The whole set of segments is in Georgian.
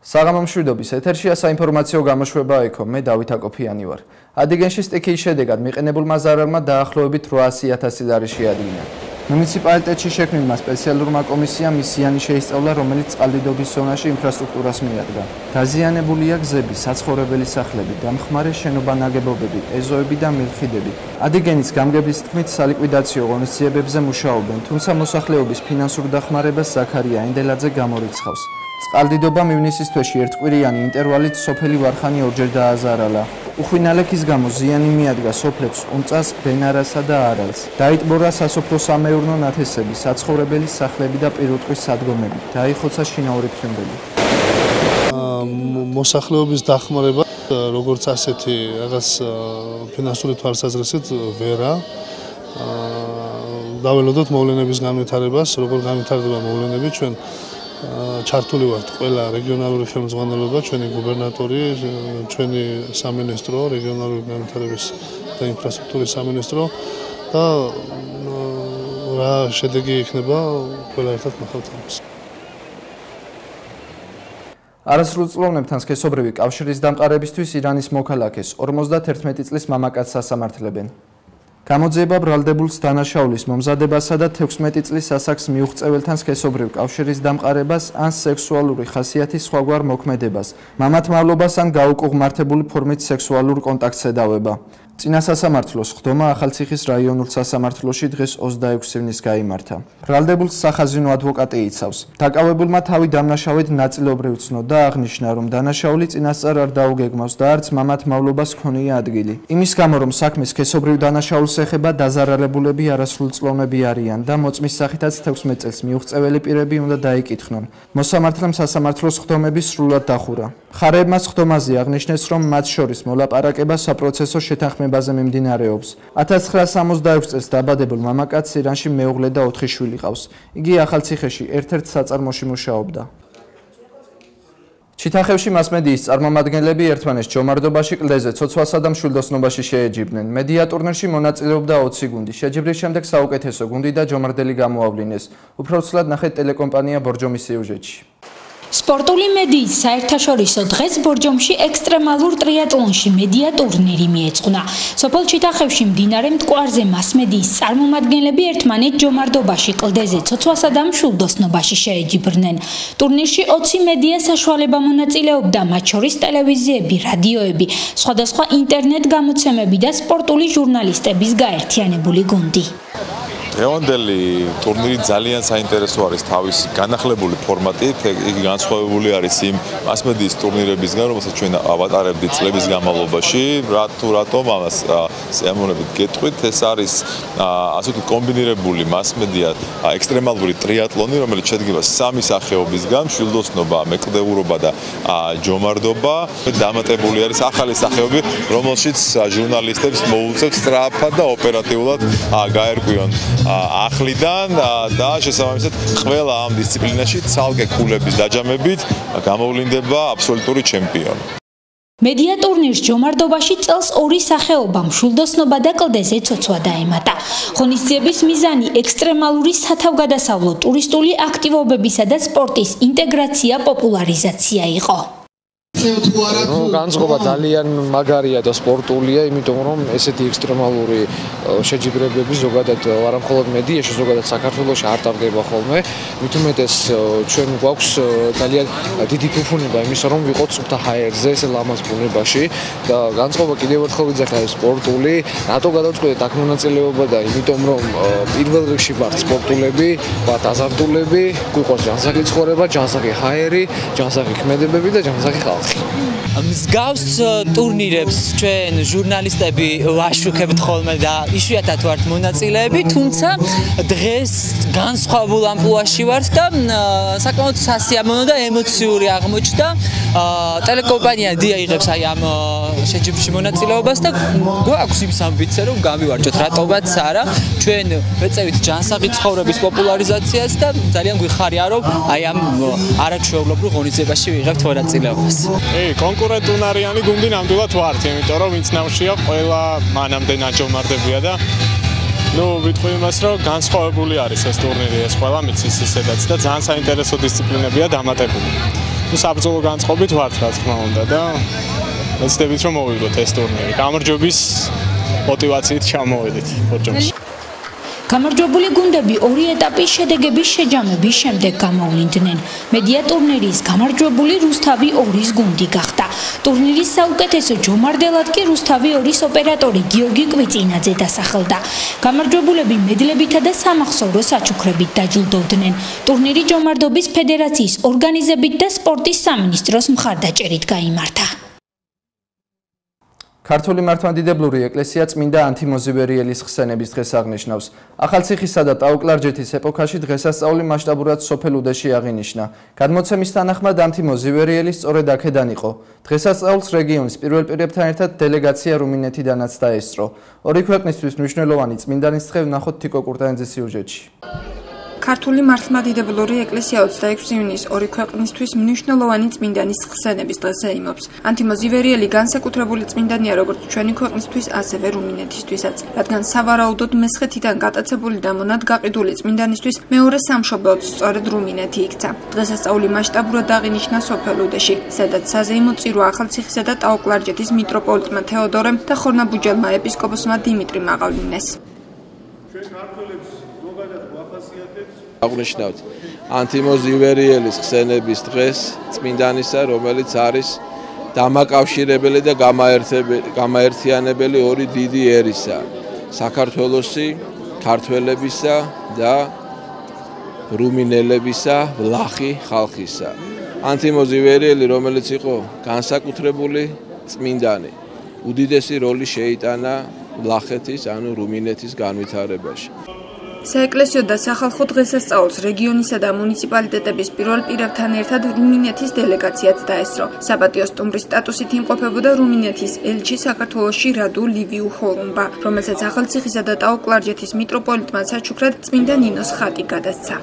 საღამომშვიდობის ეთერშია საინფორმაციო გამოშვება ეკო, მე დავით აკოფიანი ვარ. Ადიგენში სტიქიის შედეგად მიყენებულმა ზარალმა დაახლოებით 800,000 ლარი შეადგინა. მუნიციპალიტეტში შექმნილმა სპეციალურმა კომისიამ მისიანი შეისწავლა, რომელიც წყალდიდობის ზონაში ინფრასტრუქტურას მიადგა. დაზიანებულია გზები, საცხოვრებელი სახლები, დამხმარე შენობა-ნაგებობები, ეზოები და მილხიდები. ადიგენის გამგებლის თქმით, სალიკვიდაციო ღონისძიებებზე მუშაობენ, თუმცა მოსახლეობის ფინანსურ დახმარებას ზაქარია ენდელაძე გამორიცხავს. წყალდიდობა ივნისის თვეში ერთკვირიანი ინტერვალით სოფელი ვარხანი ორჯერ დააზარალა. უხვინალექის გამო ზიანი მიადგა სოფლებს უნწას, ბენარასა და არალს. დაიტბორა სასოფლო-სამეურნეო ნათესები, საცხოვრებელი სახლები და პირუტყვის სადგომები. დაიხოცა შინაური ფრინველი. მოსახლეობის დახმარება როგორც ასეთი რაღაც ფინანსური თვალსაზრისით ვერა. დაველოდოთ მოვლენების განვითარებას, როგორ განვითარდება მოვლენები ჩვენ ჩართული ვართ ყველა რეგიონალური ხელმძღვანელობა, ჩვენი გუბერნატორი, ჩვენი სამინისტრო, რეგიონალური განვითარების და ინფრასტრუქტურის სამინისტრო და რა შედეგი იქნება ყველა ერთად ნახავთ ამას. არასრულწლოვნებთან სქესობრივი კავშირის დამყარებისთვის ირანის მოქალაქეს 51 წლის მამაკაცს ასამართლებენ. გამოძიება ბრალდებულს დანაშაულის მომზადებასა და 16 წლის ასაკს მიუღწეველთან სქესობრივ კავშირის დამყარებას ან სექსუალური ხასიათის სხვაგვარ მოქმედებას, მამათმავლობას ან გაუკუღმართებული ფორმით სექსუალურ კონტაქტს ედავება. წინა სასამართლოს ხდომა ახალციხის რაიონულ სასამართლოში დღეს 26 ივნის გაიმართა. ბრალდებულს სახაზინო ადვოკატი იცავს. დაკავებულმა თავი დამნაშავედ ნაწილობრივ ცნო და აღნიშნა, რომ დანაშაული წინასწარ არ დაუგეგმავს და არც მამათმავლობას ჰქონია ადგილი. იმის გამო, რომ საქმე სქესობრივ დანაშაულს ეხება, დაზარალებულები არასრულწლოვნები არიან და მოწმის სახითაც 16 წელს მიუღწეველი პირები უნდა დაიკითხნონ. მოსამართლემ სასამართლოს ხდომები სრულად დახურა. მხარეებმა ხდომაზე აღნიშნეს, რომ მათ შორის მოლაპარაკება საპროცესო შეთანხმებაზე მიმდინარეობს. 1966 წელს დაბადებულ მამაკაცს ირანში მეუღლე და 4 შვილი ყავს. იგი ახალციხეში ერთ-ერთ საწარმოში მუშაობდა. ჩიტახევში მასმედიის წარმომადგენლები ერთმანეთს ჯომარდობაში, კლდეზე, ცოცვასა და მშვილდოსნობაში შეეჯიბნენ. მედია ტურნირში მონაწილეობდა 20 გუნდი. შეჯიბრის შემდეგ საუკეთესო გუნდი და ჯომარდელი გამოავლინეს. უფრო ცუდად ნახეთ ტელეკომპანია ბორჯომის სიუჟეტში. სპორტული მედიის საერთაშორისო დღეს ბორჯომში ექსტრემალურ ტრიატლონში მედია ტურნირი მიეწყნა. სოფელ ჩიტახევში მდინარე მტკვარზე მასმედიის წარმომადგენლები ერთმანეთ ჯომარდობაში, კლდეზე, ცოცვასა და მშვილდოსნობაში შეეჯიბრნენ. ტურნირში 20 მედია საშუალება მონაწილეობდა, მათ შორის ტელევიზიები, რადიოები, სხვადასხვა ინტერნეტ გამოცემები და სპორტული ჟურნალისტების გაერთიანებული გუნდი. დღევანდელი ტურნირი ძალიან საინტერესო არის თავისი განახლებული ფორმატით, იგი განსხვავებული არის იმ მასმედიის ტურნირებისგან, რომელსაც ჩვენ ავატარებდით წლების განმავლობაში. რატომ ამას სიამოვნებით გეტყვით, ეს არის ასე ვთქვით კომბინირებული მასმედია ექსტრემალური ტრიატლონი, რომელიც შედგება 3 სახეობისგან: მშვილდოსნობა, მეკლდეურობა და ჯომარდობა. დამატებული არის ახალი სახეობი, რომელშიც ჟურნალისტებს მოუწევს სწრაფად და ოპერატიულად გაერკვიონ ახლიდან და შესაბამისად ყველა ამ დისციპლინაში ცალკე ქულების დაჯამებით გამოვლინდება აბსოლუტური ჩემპიონი. მედია ტურნირს ჯომარდობაში წელს 2 სახეობა, მშვილდოსნობა და კლდეზე ცოცვა დაემატა. ღონისძიების მიზანი ექსტრემალური სათავგადასავლო, ტურისტული აქტივობებისა და სპორტის ინტეგრაცია, პოპულარიზაცია იყო. განწყობა ძალიან მაგარია და სპორტულია, იმიტომ რომ ესეთი ექსტრემალური შეჯიბრებები ზოგადად არა მხოლოდ მედიაში, ზოგადად საქართველოში არ ტარდება ხოლმე. მით უმეტეს ჩვენ გვაქვს ძალიან დიდი ფუფუნება იმისა, რომ ვიყოთ სუფთა ჰაერზე, ესე ლამაზ ბუნებაში და განწყობა კიდევ ერთხელ ვიძახა სპორტული. რატო გადავწყვეტეთ აქ მონაწილეობა და იმიტომ რომ პირველ რიგში ვართ სპორტულები, ვართ აზარტულები, გვიყვარს ჯანსაღი ცხოვრება, ჯანსაღი ჰაერი, ჯანსაღი ქმედებები და ჯანსაღი ხალხი. მსგავს ტურნირებს ჩვენ ჟურნალისტები ვაშუქებთ ხოლმე და იშვიათად ვართ მონაწილეები, თუმცა დღეს განსხვავებულ ამპლუაში ვართ და საკმაოდ სასიამოვნო და ემოციური აღმოჩნდა. ტელეკომპანია დია იღებს აი ამ შეჯიბრში მონაწილეობას და გვაქვს იმის ამბიცია, რომ გამივარჯოთ, რატომაც არა. ჩვენ ვეწევით ჯანსაღი ცხოვრების პოპულარიზაციას და ძალიან გვიხარია, რომ აი ამ არაჩვეულებრივ ღონისძიებაში ვიღებთ მონაწილეობას. კონკურენტუნარიანი გუნდი ნამდვილად ვართ, იმიტომ რომ ვინც ნავშია ყველა მანამდე ნაჯომარდებია და ნუ ვიტყვი იმას, რომ განსხვავებული არის ეს ტურნირი, ეს ყველა მიცის ისედაც და ძალიან საინტერესო დისციპლინებია დამატებული. ნუ საბრძოლო განწყობით ვართ, რა თქმა უნდა და ვეცდებით რომ მოვიგოთ ეს ტურნირი. გამარჯვების мотивაციით ჩამოვედით ბორჯომში. გამარჯვებული გუნდები ორი ეტაპის შედეგების შეჯამების შემდეგ გამოვლინდნენ. მედია ტურნირის გამარჯვებული რუსთავი 2-ის გუნდი გახდა. ტურნირის საუკეთესო ჯომარდელად კი რუსთავი 2-ის ოპერატორი გიორგი კვიწინაძე დასახელდა. გამარჯვებულები მედლებითა და სამახსოვრო საჩუქრებით დაჯილდოვდნენ. ტურნირი ჯომარდობის ფედერაციის ორგანიზებით და სპორტის სამინისტროს მხარდაჭერით გაიმართა. ქართული მართლმადიდებლური ეკლესია წმინდა ანთიმოზივერიელის ხსენების დღეს აღნიშნავს. ახალციხისა და ტაო-კლარჯეთის ეპოქაში დღესასწაული მასშტაბურად სოფელ უდეში აღინიშნა. გადმოცემის თანახმად ანთიმოზივერიელი სწორედ აქედან იყო. დღესასწაულს რეგიონის პირველ პირებთან ერთად დელეგაცია რუმინეთიდანაც დაესწრო. ორი ქვეყნისთვის მნიშვნელოვანი წმინდანის დღე ვნახოთ თიკო კურტანიძის სიუჟეტში. ქართული მართლმადიდებლური ეკლესია 26 ივნისს ორი ქვეყნისთვის მნიშვნელოვანი წმინდანის ხსენების დღეს ეიმობს. ანთიმოზივერიელი განსაკუთრებული წმინდანია როგორც ჩვენი ქვეყნისთვის, ასევე რუმინეთისთვისაც, რადგან სავარაუდოდ მესხეთიდან გატაცებული და მონად-გაყიდული წმინდანისთვის მეორე სამშობლოდ სწორედ რუმინეთი იქცა. დღესასწაული მასშტაბურად აღინიშნა სოფელ უდეში, სადაც საზეიმო წირვა ახალციხისა და ტაო-კლარჯეთის მიტროპოლიტმა თეოდორემ და ხორნაბუჯელმა ეპისკოპოსმა დიმიტრი მაყავილნეს. აღნიშნავთ ანთიმოზივერიელის ხსენების დღეს წმინდანისა, რომელიც არის დამაკავშირებელი და გამაერთიანებელი ორი დიდი ერისა, საქართველოსი, ქართველებისა და რუმინელებისა, ვლახი ხალხისა. ანთიმოზივერიელი, რომელიც იყო განსაკუთრებული წმინდანი, უდიდესი როლი შეიტანა ვლახეთის, ანუ რუმინეთის განვითარებაში. საეკლესიო და სახალხო დღესასწაულს რეგიონისა და მუნიციპალიტეტების პირველ პირებთან ერთად რუმინეთის დელეგაციაც დაესწრო. საპატიო სტუმრის სტატუსით იმყოფებოდა რუმინეთის ელჩი საქართველოში რადუ ლივიუ ჰოლუმბა, რომელსაც ახალციხისა და ტაო-კლარჯეთის მიტროპოლიტმა საჩუქრად წმინდა ნინოს ხატი გადასცა.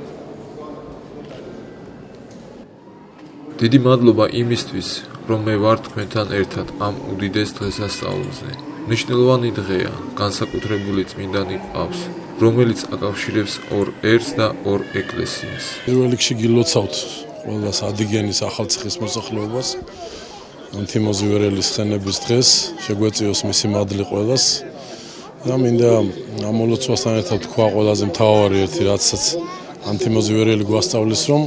დიდი მადლობა იმისთვის, რომ მე ვარ თქვენთან ერთად ამ უდიდეს დღესასწაულზე. მნიშვნელოვანი დღეა, განსაკუთრებული წმინდანი ყავს, რომელიც აკავშირებს ორ ერს და ორ ეკლესიას. პირველ რიგში გილოცავთ ყველას ადიგენის ახალციხის მოსახლეობას ანთიმოზივერიელის ხსენების დღეს, შეგვეწიოს მისი მადლი ყველას. და მინდა ამ მოლოცვასთან ერთად თქვა ყველაზე მთავარი ერთი რაცაც ანთიმოზივერიელი გვასწავლის, რომ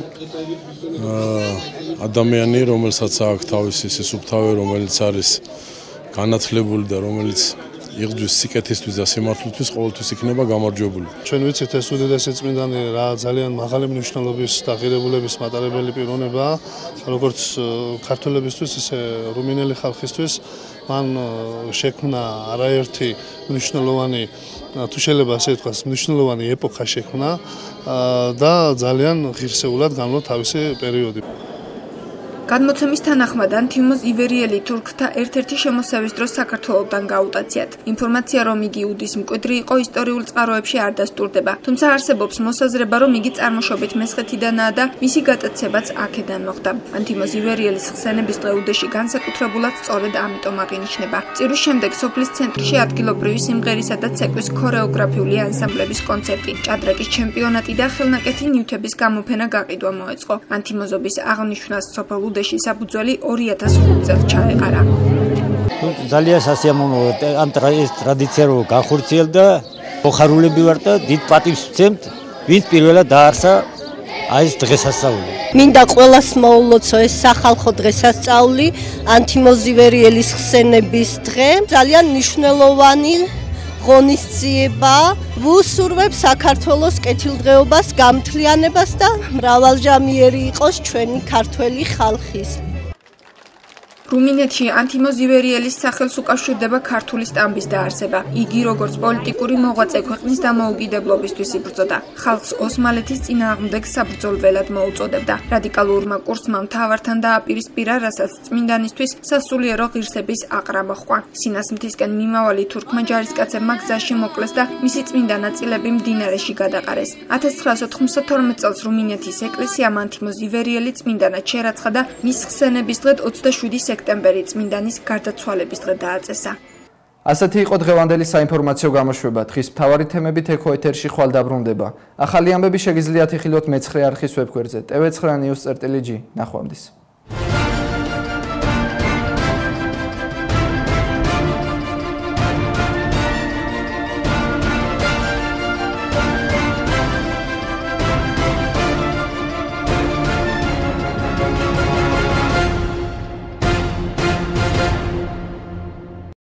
ადამიანი, რომელსაც აქვს თავისი სისუფთავე, რომელიც არის განათლებული და რომელიც იღძვის სიკეთისთვის და სიმართლისთვის ყოველთვის იქნება გამარჯვებული. ჩვენ ვიცით ეს უდიდესი წმინდანი რა ძალიან მაღალი მნიშვნელობის და ღირებულების მატარებელი პიროვნებაა, როგორც ქართველებისთვის, ისე რუმინელი ხალხისთვის. მან შექმნა არაერთი მნიშვნელოვანი, თუ შეიძლება ასე ვთქვას, მნიშვნელოვანი ეპოქა შექმნა და ძალიან ღირსეულად განვლო თავისი პერიოდი. გადმოცემის თანახმად ანთიმოზივერიელი თურქთა ერთ-ერთი შემოსევის დროს საქართველოსთან გაუტაციათ. ინფორმაცია, რომ იგი უდის მკვიდრი იყო, ისტორიულ წყაროებში არ დასტურდება, თუმცა არსებობს მოსაზრება, რომ იგი წარმოშობით მესხეთიდანაა და მისი გატაცებაც აქედან მოხდა. ანთიმოზივერიელის ხსენების დღე უდეში განსაკუთრებულად სწორედ ამიტომ აღინიშნება. წირვის შემდეგ სოფლის ცენტრში ადგილობრივი სიმღერისა და ცეკვის ქორეოგრაფიული ანსამბლების კონცერტი, ჭადრაკის ჩემპიონატი და ხელნაკეთი ნივთების გამოფენა გაყიდვა მოეწყო. ანთიმოზობის აღნიშვნას სოფელ უდეში საბუძველი 2005 წელს ჩაეყარა. ძალიან სასიამოვნოა ამ ტრადიცია რო განხორციელდა, მოხარულები ვარ და დიდ პატივს ვცემთ, ვინც პირველად დაარსა ეს დღესასწაული. მინდა ყველას მოულოცო ეს სახალხო დღესასწაული, ანთიმოზივერიელის ხსენების დღე, ძალიან მნიშვნელოვანი ღონისძიება, ვუსურვებ საქართველოს კეთილდღეობას, გამთლიანებას და მრავალჟამიერი იყოს ჩვენი ქართველი ხალხის. რუმინეთში ანთიმოზივერიელის სახელს უკავშირდება ქართული სტამბის დაარსება. იგი როგორც პოლიტიკური მოღვაწე ქვეყნის დამოუკიდებლობისთვის იბრძოდა. ხალხს ოსმალეთის წინააღმდეგ საბრძოლველად მოუწოდებდა. რადიკალურმა კურსმა მთავართან დააპირისპირა, რასაც წმინდანისთვის სასულიერო ღირსების აყრა მოჰყვა. სინასმთისკენ მიმავალი თურქმა ჯარისკაცებმა გზაში მოკლეს და მისი წმინდა ნაწილები მდინარეში გადაყარეს. 1992 წელს რუმინეთის ეკლესიამ ანთიმოზივერიელი წმინდანად შერაცხა და მის ხსენების დღედ 27 სექტემბერი წმინდანის გარდაცვალების დღე დააწესა. ასეთი იყო დღევანდელი საინფორმაციო გამოშვება. დღის მთავარი თემებით ეკო ეთერში ხვალ დაბრუნდება. ახალი ამბები შეგიძლიათ იხილოთ მე9 არხის ვებგვერდზე tv9news.gr. ნახვამდის.